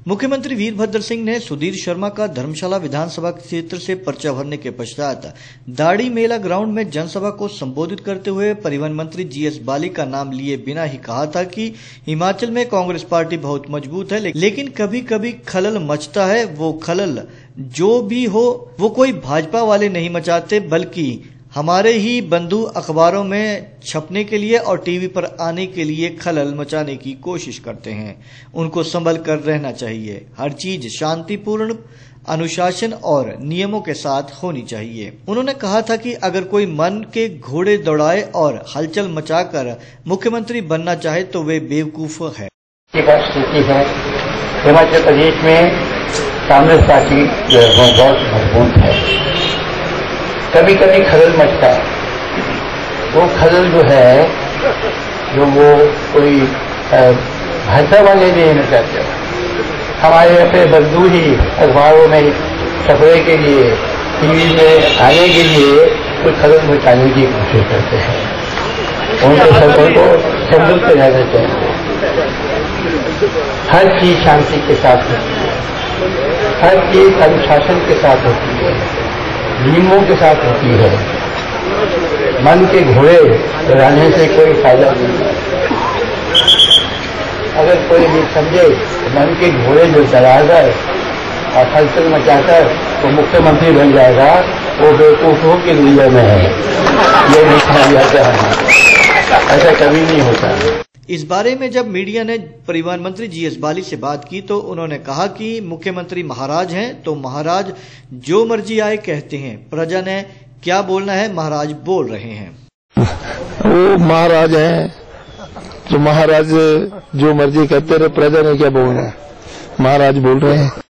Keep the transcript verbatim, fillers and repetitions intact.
मुख्यमंत्री वीरभद्र सिंह ने सुधीर शर्मा का धर्मशाला विधानसभा क्षेत्र से पर्चा भरने के पश्चात दाड़ी मेला ग्राउंड में जनसभा को संबोधित करते हुए परिवहन मंत्री जीएस बाली का नाम लिए बिना ही कहा था कि हिमाचल में कांग्रेस पार्टी बहुत मजबूत है, लेकिन कभी कभी खलल मचता है। वो खलल जो भी हो वो कोई भाजपा वाले नहीं मचाते, बल्कि हमारे ही बंधु अखबारों में छपने के लिए और टीवी पर आने के लिए खलल मचाने की कोशिश करते हैं। उनको संभल कर रहना चाहिए। हर चीज शांतिपूर्ण, अनुशासन और नियमों के साथ होनी चाहिए। उन्होंने कहा था कि अगर कोई मन के घोड़े दौड़ाए और हलचल मचाकर मुख्यमंत्री बनना चाहे तो वे बेवकूफ है। स्थिति है हिमाचल प्रदेश में कांग्रेस पार्टी जो है वो बहुत मजबूत है। कभी कभी खलल मचता है। वो खलल जो है जो वो कोई भाषा वाले नहीं होना चाहते। हमारे अपने बंधु ही अखबारों में छपने के लिए, टीवी में आने के लिए कुछ खलल मचाने की कोशिश करते हैं। उनको सबको को संभल कर रहना चाहिए। हर चीज शांति के साथ होती है, हर चीज अनुशासन के साथ होती है, नियमों के साथ होती है। मन के घोड़े दौड़ाने से कोई फायदा नहीं है। अगर कोई ये समझे मन के घोड़े जो दौड़ा गए और हलचल मचाकर तो मुख्यमंत्री बन जाएगा, वो बेवकूफों की दुनिया में है। ये नहीं कहा जाता है, ऐसा कभी नहीं होता। इस बारे में जब मीडिया ने परिवहन मंत्री जीएस बाली से बात की तो उन्होंने कहा कि मुख्यमंत्री महाराज हैं तो महाराज जो मर्जी आए कहते हैं। प्रजा ने क्या बोलना है महाराज बोल रहे हैं। वो महाराज हैं तो महाराज जो मर्जी कहते रहे, प्रजा ने क्या बोलना है, महाराज बोल रहे हैं।